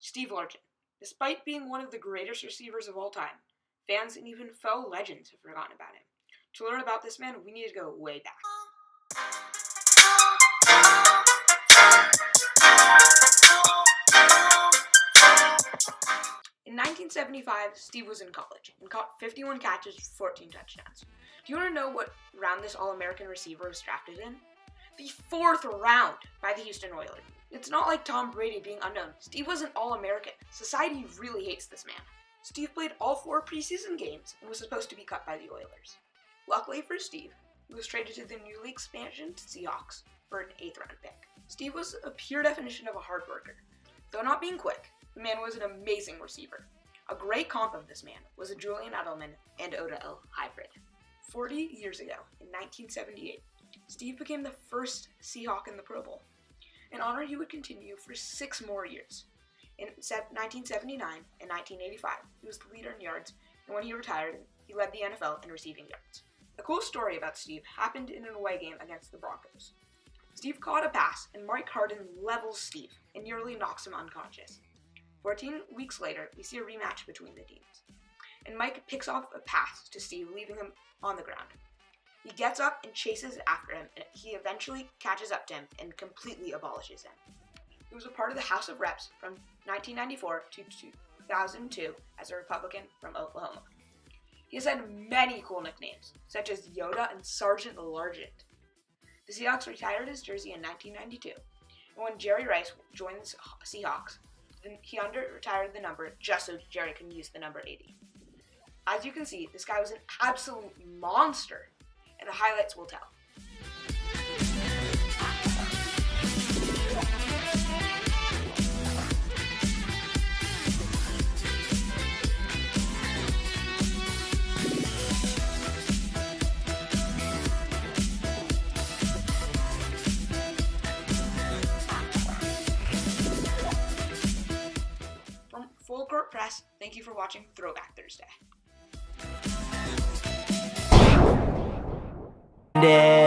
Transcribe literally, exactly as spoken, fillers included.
Steve Largent. Despite being one of the greatest receivers of all time, fans and even fellow legends have forgotten about him. To learn about this man, we need to go way back. In nineteen seventy-five, Steve was in college and caught fifty-one catches for fourteen touchdowns. Do you want to know what round this All-American receiver was drafted in? The fourth round by the Houston Oilers. It's not like Tom Brady being unknown. Steve was an All-American. Society really hates this man. Steve played all four preseason games and was supposed to be cut by the Oilers. Luckily for Steve, he was traded to the newly expansioned Seahawks for an eighth round pick. Steve was a pure definition of a hard worker. Though not being quick, the man was an amazing receiver. A great comp of this man was a Julian Edelman and Odell hybrid. forty years ago, in nineteen seventy-eight, Steve became the first Seahawk in the Pro Bowl, an honor he would continue for six more years. In nineteen seventy-nine and nineteen eighty-five, he was the leader in yards, and when he retired, he led the N F L in receiving yards. A cool story about Steve happened in an away game against the Broncos. Steve caught a pass, and Mike Harden levels Steve and nearly knocks him unconscious. fourteen weeks later, we see a rematch between the teams, and Mike picks off a pass to Steve, leaving him on the ground. He gets up and chases after him, and he eventually catches up to him and completely abolishes him. He was a part of the House of Reps from nineteen ninety-four to two thousand two as a Republican from Oklahoma. He has had many cool nicknames, such as Yoda and Sergeant Largent. The Seahawks retired his jersey in nineteen ninety-two, and when Jerry Rice joined the Seahawks, he under-retired the number just so Jerry can use the number eighty. As you can see, this guy was an absolute monster, and the highlights will tell. From Full Court Press, thank you for watching Throwback Thursday. Yeah.